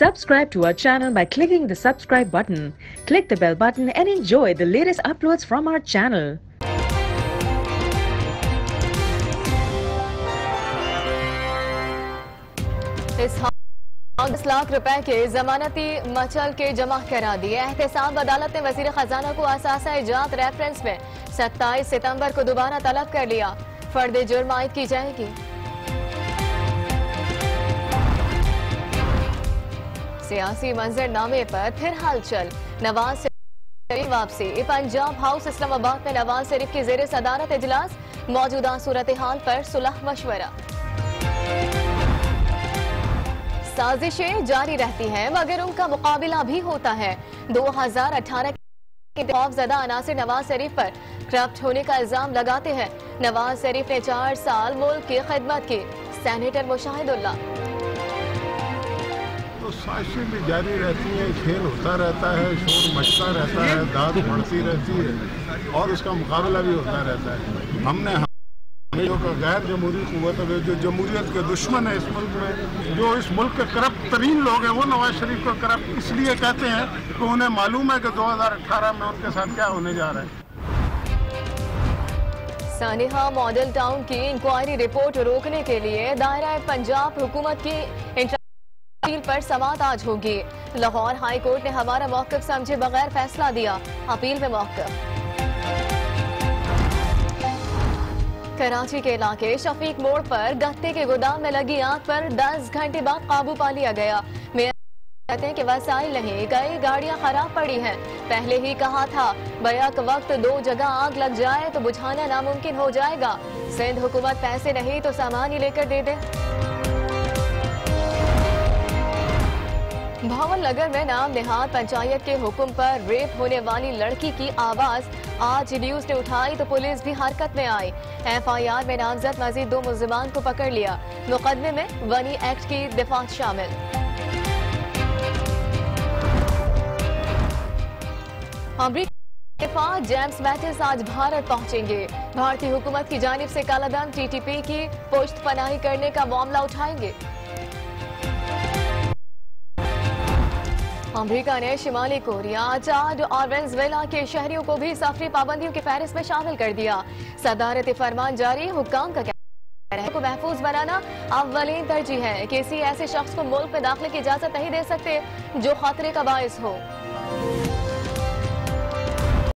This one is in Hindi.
Subscribe to our channel by clicking the subscribe button. Click the bell button and enjoy the latest uploads from our channel. इस 10 लाख रुपए के जमानती मचल के जमा करा दिए। एहतसाब अदालत ने वजीर खजाना को असासा इजात रेफरेंस में 27 सितंबर को दोबारा तलब कर लिया। फर्द जुर्म आयद की जाएगी। सियासी मंजरनामे पर फिर हलचल। नवाज शरीफ वापसी। पंजाब हाउस इस्लामाबाद में नवाज शरीफ की जेर सदारत इजलास। मौजूदा सूरत हाल पर सुलह मशवरा। साजिशें जारी रहती हैं मगर उनका मुकाबला भी होता है। 2018 के खौफजदा अनासिर नवाज शरीफ पर करप्ट होने का इल्जाम लगाते हैं। नवाज शरीफ ने 4 साल मुल्क की खिदमत की। सेनेटर मुशाहिदुल्लाह। तो साजिशें भी जारी रहती हैं, खेल होता रहता है, शोर मचता रहता है, दाद बढ़ती रहती है और उसका मुकाबला भी होता रहता है। हमने जो गैर जमहूरी कुव्वत है, जो जमहूरियत के दुश्मन है इस मुल्क में, जो इस मुल्क के करप्ट तरीन लोग हैं, वो नवाज शरीफ को करप्ट इसलिए कहते हैं कि उन्हें मालूम है कि 2018 में उनके साथ क्या होने जा रहा है। सानिहा मॉडल टाउन की इंक्वायरी रिपोर्ट रोकने के लिए दायरा पंजाब हुकूमत की अपील पर समाअत आज होगी। लाहौर हाई कोर्ट ने हमारा मौक़िफ़ समझे बगैर फैसला दिया। अपील में मौक़िफ़। कराची के इलाके शफीक मोड़ पर गत्ते के गोदाम में लगी आग पर 10 घंटे बाद काबू पा लिया गया। मेयर कहते हैं कि वसाइल नहीं, कई गाड़ियां खराब पड़ी हैं। पहले ही कहा था बैक वक्त 2 जगह आग लग जाए तो बुझाना नामुमकिन हो जाएगा। सिंध हुकूमत पैसे नहीं तो सामान ही लेकर दे दे। भावल नगर में नाम निहाद पंचायत के हुक्म पर रेप होने वाली लड़की की आवाज आज न्यूज ने उठाई तो पुलिस भी हरकत में आई। FIR में नामजद मजीद 2 मुल्जिमान को पकड़ लिया। मुकदमे में वनी एक्ट की दिफात शामिल। अमरीका जेम्स मैटिस आज भारत पहुंचेंगे। भारतीय हुकूमत की जानिब से कालाधन TTP की पुश्त पनाही करने का मामला उठाएंगे। अमेरिका ने शिमाली कोरिया, चाद और वेनेजुएला के शहरियों को भी सफरी पाबंदियों की फहरिस्त में शामिल कर दिया। सदारती फरमान जारी। हुक्काम का कहना है को महफूज बनाना अव्वलीन तरजीह है। किसी ऐसे शख्स को मुल्क में दाखिले की इजाजत नहीं दे सकते जो खतरे का बायस हो।